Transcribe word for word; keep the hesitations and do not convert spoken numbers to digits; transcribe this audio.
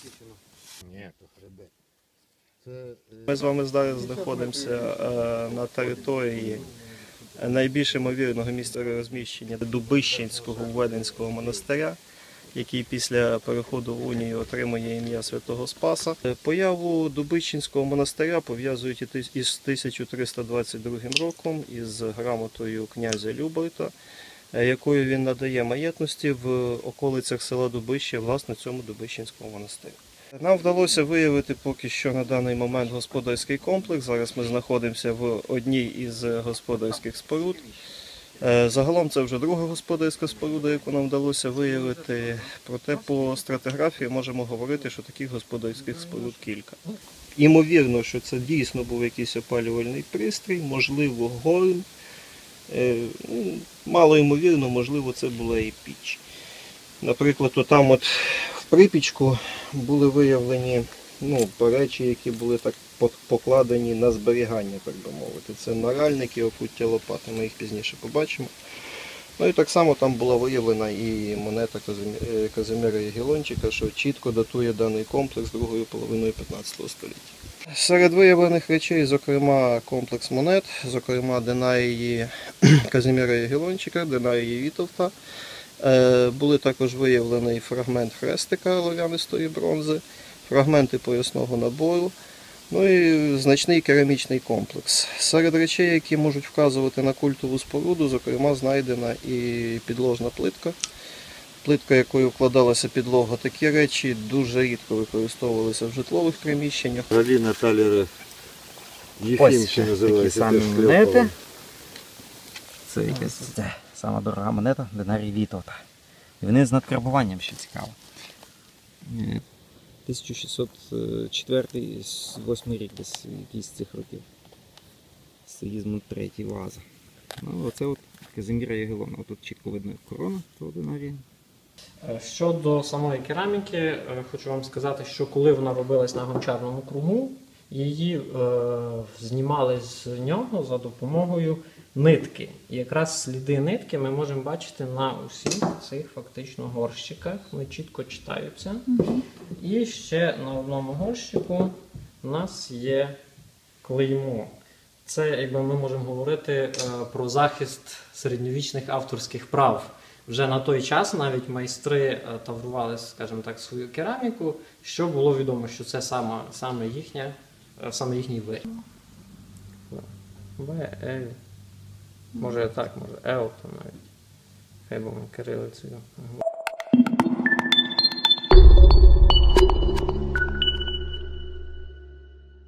Ні, то хребет. Ми з вами зараз знаходимося на території найбільш ймовірного місця розміщення Дубищенського Введенського монастиря, який після переходу в унію отримує ім'я Святого Спаса. Появу Дубищенського монастиря пов'язують із тисяча триста двадцять другим роком, із грамотою князя Люберта, якою він надає маєтності в околицях села Дубище, власне, цьому Дубищенському монастирю. Нам вдалося виявити поки що на даний момент господарський комплекс. Зараз ми знаходимося в одній із господарських споруд. Загалом це вже друга господарська споруда, яку нам вдалося виявити. Проте по стратиграфії можемо говорити, що таких господарських споруд кілька. Імовірно, що це дійсно був якийсь опалювальний пристрій, можливо, горн. Мало ймовірно, можливо, це була і піч. Наприклад, отам от в припічку були виявлені ну, речі, які були так покладені на зберігання, так би мовити. Це наральники, окуття лопати, ми їх пізніше побачимо. Ну і так само там була виявлена і монета Казимира Ягелончика, що чітко датує даний комплекс другою половиною п'ятнадцятого століття. Серед виявлених речей, зокрема, комплекс монет, зокрема, динарії Казимира Ягелончика, динарії Вітовта. Були також виявлений фрагмент хрестика олов'янистої бронзи, фрагменти поясного набору, ну і значний керамічний комплекс. Серед речей, які можуть вказувати на культову споруду, зокрема, знайдена і підложна плитка, плитка, якою вкладалася підлога. Такі речі дуже рідко використовувалися в житлових приміщеннях. Взагалі Наталя Єфімовича називається. Такі самі монети. Це якась сама дорога монета, динарій Вітовта. І вони з надкарбуванням, що цікаво. тисяча шістсот четвертий - восьмий рік, десь якийсь з цих років. Сигізмунд третій, ваза. Ну, оце от Казиміра Ягелона. Тут чітко видно корона того динарія. Щодо самої кераміки, хочу вам сказати, що коли вона робилась на гончарному кругу, її е, знімали з нього за допомогою нитки. І якраз сліди нитки ми можемо бачити на усіх цих фактично горщиках. Вони чітко читаються. І ще на одному горщику у нас є клеймо. Це, якби ми можемо говорити е, про захист середньовічних авторських прав. Вже на той час навіть майстри таврували, скажімо так, свою кераміку, що було відомо, що це саме, саме, їхня, саме їхній виріб. В, Л. Може так, може Л, то навіть. Хай будемо кирилицею.